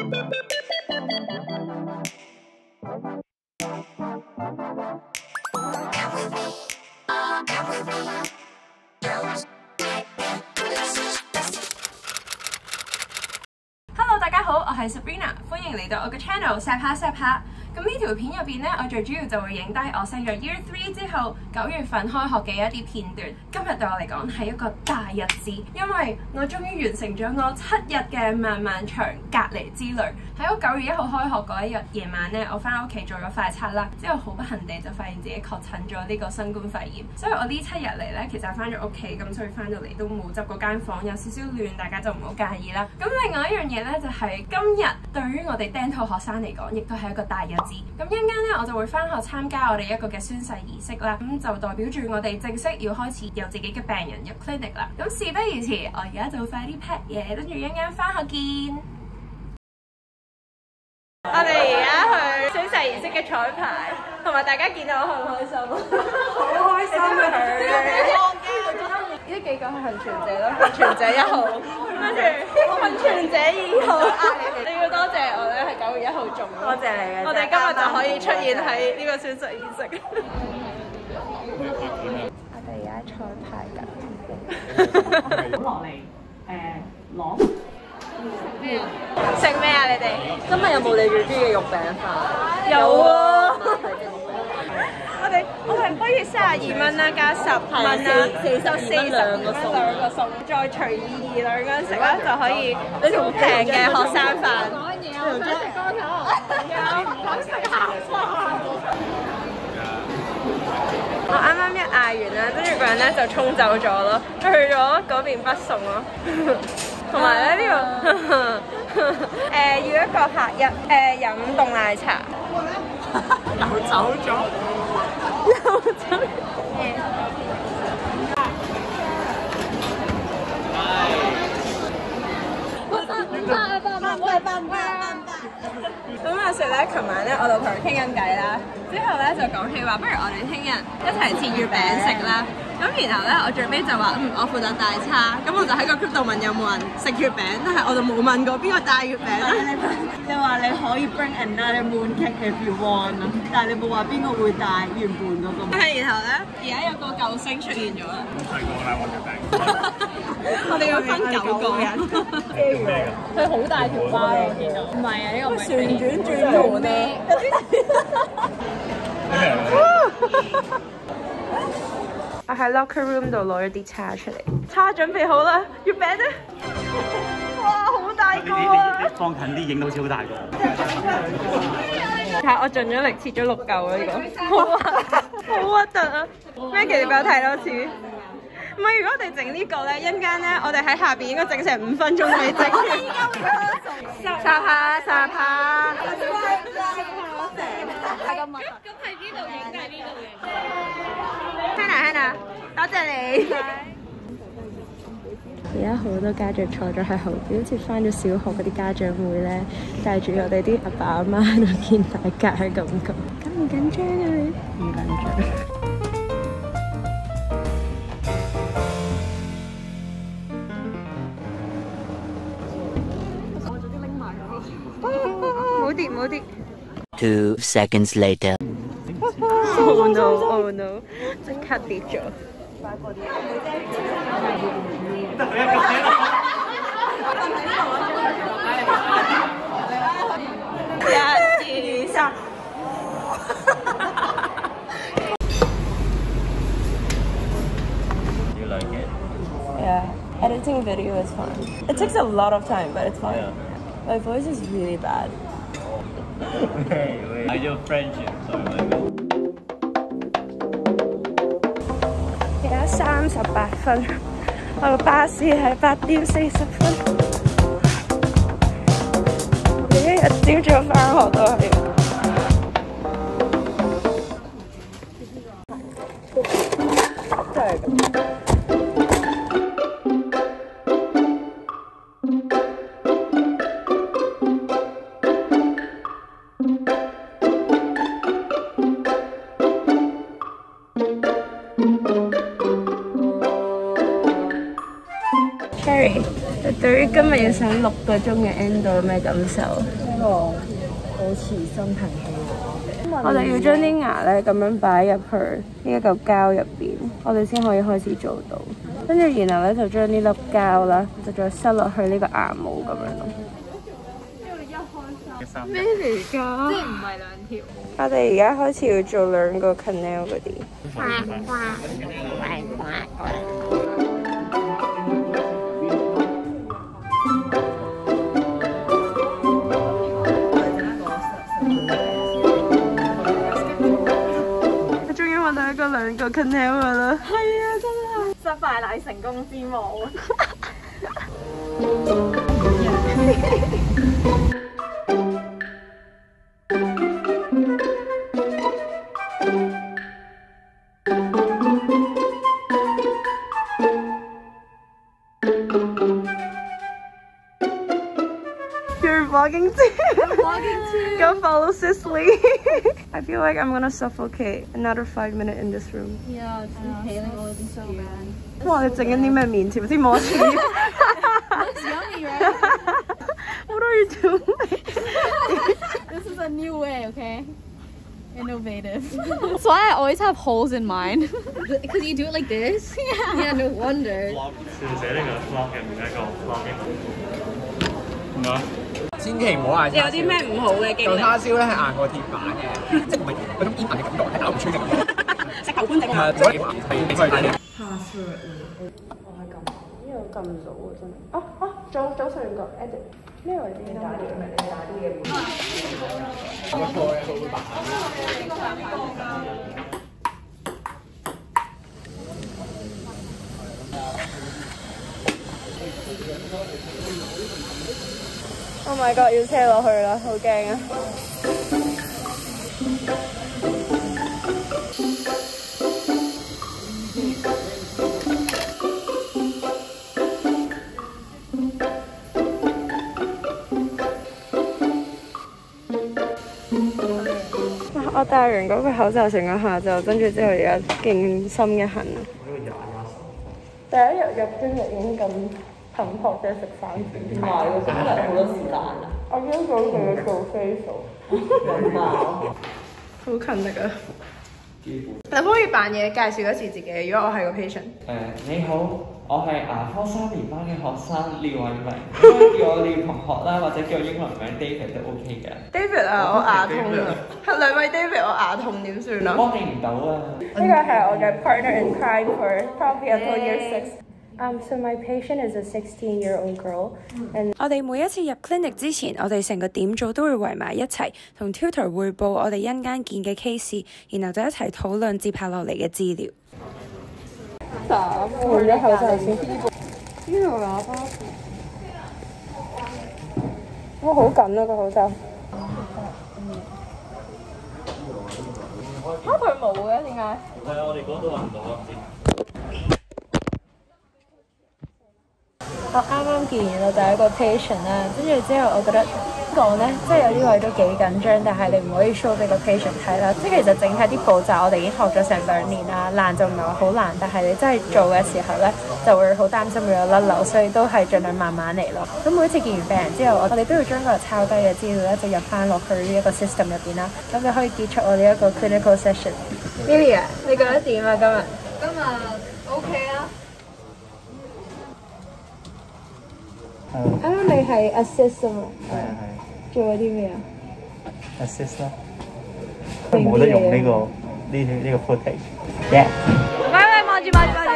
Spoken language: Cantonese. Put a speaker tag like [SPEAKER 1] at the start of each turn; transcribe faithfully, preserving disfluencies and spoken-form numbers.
[SPEAKER 1] Hello， 大家好，我係 Sabrina， 歡迎嚟到我嘅 channel 錫下錫下。咁呢條片入邊咧，我最主要就會影低我升咗 Year Three 之後九月份開學嘅一啲片段。今日對我嚟講係一個大日子，因為我終於完成咗我七日嘅漫漫長隔離之旅。喺我九月一號開學嗰一日夜晚咧，我翻屋企做咗快測啦，之後好不幸地就發現自己確診咗呢個新冠肺炎。所以我呢七日嚟咧，其實翻咗屋企，咁所以翻到嚟都冇執嗰間房，有少少亂，大家就唔好介意啦。咁另外一樣嘢咧，就係、是、今日對於我哋 dental 學生嚟講，亦都係一個大日子。咁一陣間咧，我就會翻學參加我哋一個嘅宣誓儀式啦。咁就代表住我哋正式要開始有自己嘅病人入 clinic 啦。咁事不宜遲，我而家就快啲 pack 嘢，跟住一陣間翻學見。我哋而家去宣誓儀式嘅彩排，同埋大家見到我開唔開心？好開心啊！呢幾個係幸存者咯，幸存者一號，跟住幸存者二號。你要多謝我咧，係九月一號中。多謝你嘅。我哋今日就可以出現喺呢個宣誓儀式。我哋而家彩排緊。落嚟誒攞。食咩啊？你哋今日有冇你最中意嘅肉餅飯？有啊！我哋我哋不如三十二蚊啦，加十蚊啦，就四十兩個餸，兩個餸，再隨意二兩間食啦，就可以好平嘅學生飯。講嘢啊！想食乾頭，有唔想食鹹飯。我啱啱一嗌完啦，跟住個人咧就衝走咗咯，去咗嗰邊北餸咯。同埋咧呢個誒要一個客一誒飲凍奶茶，又走咗，又走咗。咁阿雪咧，琴晚咧我就同佢傾緊偈啦，之後咧就講起話，不如我哋聽日一齊切月餅食啦。咁然後咧，我最尾就話嗯，我負責帶叉，咁我就喺個 group 度問有冇人食月餅，但係我就冇問過邊個帶月餅啦。
[SPEAKER 2] 你話你可以 bring another mooncake if you want 啊，但係你冇話邊個會帶原本嗰個。
[SPEAKER 1] 係，然後咧，而家有個救星出現咗啦。
[SPEAKER 3] 係個啦，我月餅。
[SPEAKER 1] 我哋要分九個人。
[SPEAKER 2] 佢好大條花咯，我見到。唔係啊，呢個唔係。旋轉轉盤啊！我喺 locker room 度攞咗啲叉出嚟，叉準備好啦，月餅咧，哇，好大個啊！
[SPEAKER 3] 你放近啲，影到好似好大個。
[SPEAKER 1] 睇我盡咗力切咗六嚿啊！呢個好核好核突啊 ！Maggie 你俾我睇多次。唔係，如果我哋整呢個咧，一陣間咧，我哋喺下邊應該整成五分鐘都未整完。霎下霎下。咁係呢度影定係呢度影？Hannah Hannah， 多謝你。而家好多家長坐咗喺後邊，好似返咗小學嗰啲家長會咧，帶住我哋啲阿爸阿媽喺度見大家嘅感覺。緊唔緊張啊你？唔緊張。冇跌冇跌。
[SPEAKER 4] Two seconds later.
[SPEAKER 1] Oh no! Oh no! 即刻跌咗。一、二、三。
[SPEAKER 3] You like it?
[SPEAKER 1] Yeah, editing video is fun. It takes a lot of time, but it's fun.
[SPEAKER 3] Yeah.
[SPEAKER 1] My voice is really bad.
[SPEAKER 3] I do friendship, sorry my bad.
[SPEAKER 1] 而家三十八分，我個巴士係八點四十分。每一日朝早返學都係。真係咁。
[SPEAKER 2] 對於今日要上六個鐘嘅 endo 有咩感受？
[SPEAKER 5] 呢個好似新平氣喎。
[SPEAKER 2] 我哋要將啲牙咧咁樣擺入去呢一嚿膠入邊，我哋先可以開始做到。跟住然後咧就將呢粒膠啦，就再塞落去呢個牙帽咁樣咯。咩嚟㗎？即係唔係兩條？我哋而家開始要做兩個 canal 嗰啲。我終於揾到一個兩個 canal 㗎啦！係啊，真係失敗乃成功之母。You're vlogging too. I'm vlogging too. Go follow Cicely. I feel like I'm gonna suffocate another five minutes in this room.
[SPEAKER 5] Yeah, it's inhaling all this so bad.
[SPEAKER 2] 哇！你整緊啲咩麵條先摸住
[SPEAKER 5] Looks yummy, right?
[SPEAKER 2] What are you doing?
[SPEAKER 5] This is a new way, okay? Innovative. That's why I always have holes in mine. Because you do it like this? Yeah. Yeah, no wonder.
[SPEAKER 3] 笑死呢個 vlog 嘅唔係一個 vlog 嘅。唔該。
[SPEAKER 6] 千祈唔好嗌
[SPEAKER 2] 有啲咩唔好嘅經歷？
[SPEAKER 6] 做叉燒咧係硬過鐵板嘅，即係唔係嗰種煙韌嘅感覺，係咬唔穿嘅。
[SPEAKER 2] 食頭觀整
[SPEAKER 6] 係，所以係係。
[SPEAKER 2] 我係咁，呢個咁早啊真係。哦哦，早早上個 edit 咩位置？你打啲嘢，你打啲嘢會。
[SPEAKER 6] 我錯嘅，佢會白。
[SPEAKER 2] Oh my god！要車落去啦，好驚啊！我戴完嗰個口罩成個下晝，跟住之後而家勁心一痕。第一日入專業已經咁頻撲嘅食飯，唔係喎，今日好多時間啊！我今早仲要做 facial， 好勤力啊！你可唔可以扮嘢介紹一次自己？如果我係個 patient。
[SPEAKER 7] 誒你好，我係牙科三年班嘅學生廖偉明，可以叫我廖同學啦，或者叫我英文名 David 都 OK 嘅。
[SPEAKER 2] David 啊，我牙痛啊！係兩位 David， 我牙痛點算啊？
[SPEAKER 7] 幫你唔到啊！
[SPEAKER 2] 呢個係我嘅 partner in crime for probably until year six。Um, so my patient is a sixteen-year-old girl. And 我哋每一次入 clinic 之前，我哋成個點組都會圍埋一齊，同 tutor 匯報我哋一間見嘅 case， 然後就一齊討論接下落嚟嘅資料。換咗口罩先。呢個喇叭。我好緊啊個口罩。嚇佢冇嘅點解？
[SPEAKER 3] 係啊，我哋嗰度揾唔到啊，唔知。
[SPEAKER 2] 我啱啱見完我第一個 patient 啦，跟住之後我覺得講咧，即係有啲位都幾緊張，但係你唔可以 show 俾個 patient 睇啦。即係其實整體啲步驟我哋已經學咗成兩年啦，難就唔係話好難，但係你真係做嘅時候咧，就會好擔心會有甩漏，所以都係盡量慢慢嚟咯。咁每一次見完病人之後，我哋都要將嗰個抄低嘅資料咧，就入翻落去呢一個 system 入邊啦，咁就可以結束我哋一個 clinical session。Lilia， 你覺得點啊？今日？
[SPEAKER 5] 今日 OK 啊。
[SPEAKER 2] 啱啱你係 assist 啊嘛？
[SPEAKER 3] 係啊係。
[SPEAKER 2] 做咗啲咩啊
[SPEAKER 3] assist 咯，冇得用呢個呢呢個 footage。Yeah。
[SPEAKER 2] 喂喂，望住望住望住。